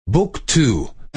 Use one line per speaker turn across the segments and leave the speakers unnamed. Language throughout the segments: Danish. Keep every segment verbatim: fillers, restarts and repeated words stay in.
Book two.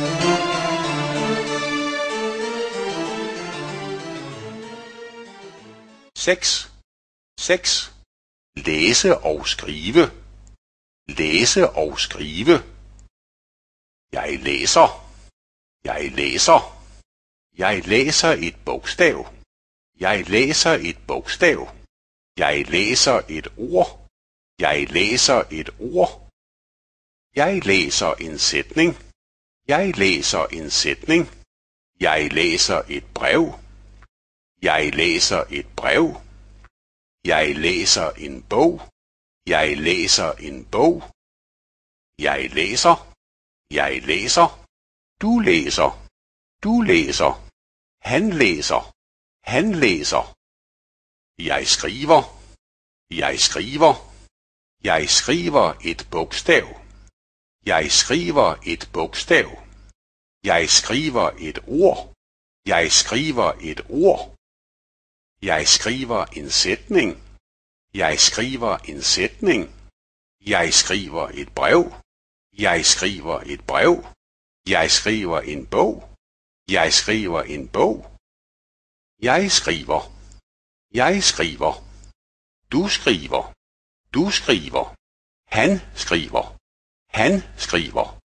seks. seks. Læse og skrive. Læse og skrive. Jeg læser. Jeg læser. Jeg læser et bogstav. Jeg læser et bogstav. Jeg læser et ord. Jeg læser et ord. Jeg læser en sætning. Jeg læser en sætning. Jeg læser et brev. Jeg læser et brev. Jeg læser en bog. Jeg læser en bog. Jeg læser. Jeg læser. Du læser. Du læser. Han læser. Han læser. Jeg skriver. Jeg skriver. Jeg skriver et bogstav. Jeg skriver et bogstav. Jeg skriver et ord. Jeg skriver et ord. Jeg skriver en sætning. Jeg skriver en sætning. Jeg skriver et brev. Jeg skriver et brev. Jeg skriver en bog. Jeg skriver en bog. Jeg skriver. Jeg skriver. Du skriver. Du skriver. Han skriver. Han skriver.